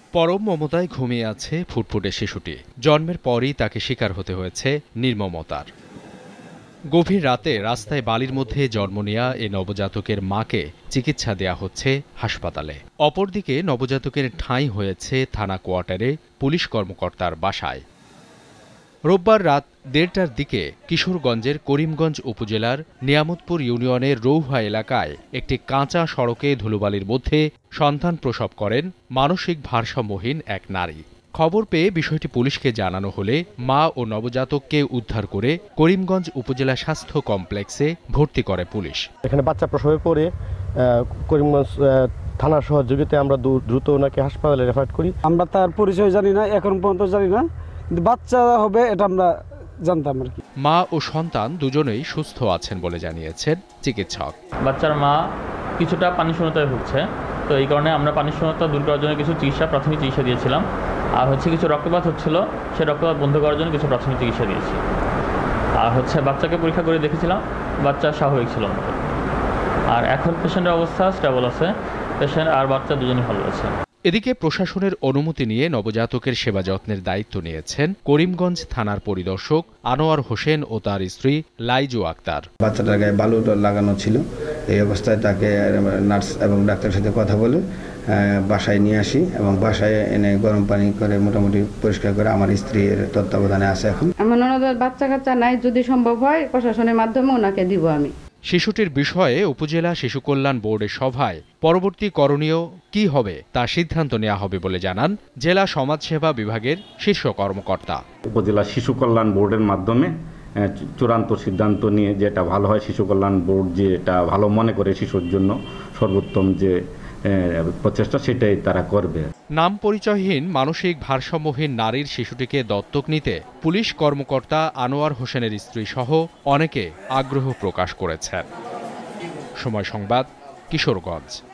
পরম মমতায় ঘুমিয়ে আছে ফুটফুটে শিশুটি। জন্মের পরই তাকে শিকার হতে হয়েছে নির্মমতার। গভীর রাতে রাস্তায় বালির মধ্যে জন্ম নেয়া এ নবজাতকের মাকে চিকিৎসা দেয়া হচ্ছে হাসপাতালে। অপরদিকে নবজাতকের ঠাঁই হয়েছে থানা কোয়ার্টারে পুলিশ কর্মকর্তার বাসায়। রোববার রাত ১:৩০টার দিকে কিশোরগঞ্জের করিমগঞ্জ উপজেলার নিয়ামতপুর ইউনিয়নের রৌহা এলাকায় একটি কাঁচা সড়কে ধুলোবালির মধ্যে সন্তান প্রসব করেন মানসিক ভারসাম্যহীন এক নারী। খবর পেয়ে বিষয়টি পুলিশকে জানানো হলে মা ও নবজাতককে উদ্ধার করে করিমগঞ্জ উপজেলা স্বাস্থ্য কমপ্লেক্সে ভর্তি করে পুলিশ। এখানে বাচ্চা প্রসবের পরে করিমগঞ্জ থানার সহযোগিতায় আমরা দ্রুত ওনাকে হাসপাতালে রেফার করি। আমরা তার পরিচয় জানি না, এখন পর্যন্ত জানি না, কিন্তু বাচ্চা হবে এটা আমরা জানতাম আর কি। মা ও সন্তান দুজনেই সুস্থ আছেন বলে জানিয়েছেন চিকিৎসক। বাচ্চার মা কিছুটা পানি শূন্যতায় ভুগছে, তো এই কারণে আমরা পানি শূন্যতা দূর করার জন্য কিছু প্রাথমিক চিকিৎসা দিয়েছিলাম। আর কিছু রক্তপাত হচ্ছিল, সেই রক্তপাত বন্ধ করার জন্য কিছু প্রাথমিক চিকিৎসা দিয়েছি। আর বাচ্চাকে পরীক্ষা করে দেখেছিলাম, বাচ্চা স্বাভাবিক ছিল আমাদের। আর এখন পেশেন্টের অবস্থা স্টেবল আছে, পেশেন্ট আর বাচ্চা দুজনই ভালো আছে। এদিকে প্রশাসনের অনুমতি নিয়ে নবজাতকের সেবা যত্নের দায়িত্ব নিয়েছেন করিমগঞ্জ থানার পরিদর্শক আনোয়ার হোসেন ও তার স্ত্রী লাইজু আক্তার। বাচ্চাটার গায়ে বালু লাগানো ছিল, এই অবস্থায় তাকে নার্স এবং ডাক্তারের সাথে কথা বলে বাসায় নিয়ে আসি এবং বাসায় এনে গরম পানি করে মোটামুটি পরিষ্কার করে আমার স্ত্রীর তত্ত্বাবধানে আছে। এখন আমার ননদের বাচ্চা কাচ্চা নাই, যদি সম্ভব হয় প্রশাসনের মাধ্যমে ওনাকে দিব আমি। শিশুটির বিষয়ে উপজেলা শিশু কল্যাণ বোর্ডের সভায় পরবর্তী করণীয় কি হবে তা সিদ্ধান্ত নেওয়া হবে বলে জানান জেলা সমাজসেবা বিভাগের শীর্ষ কর্মকর্তা। উপজেলা শিশু কল্যাণ বোর্ডের মাধ্যমে চূড়ান্ত সিদ্ধান্ত নিয়ে যেটা ভালো হয়, শিশু কল্যাণ বোর্ড যেটা ভালো মনে করে শিশুর জন্য সর্বোত্তম যে প্রচেষ্টা সেটাই তারা করবে। নাম পরিচয়হীন মানসিক ভারসাম্যহীন নারীর শিশুটিকে দত্তক নিতে পুলিশ কর্মকর্তা আনোয়ার হোসেনের স্ত্রী সহ অনেকে আগ্রহ প্রকাশ করেছেন। সময় সংবাদ, কিশোরগঞ্জ।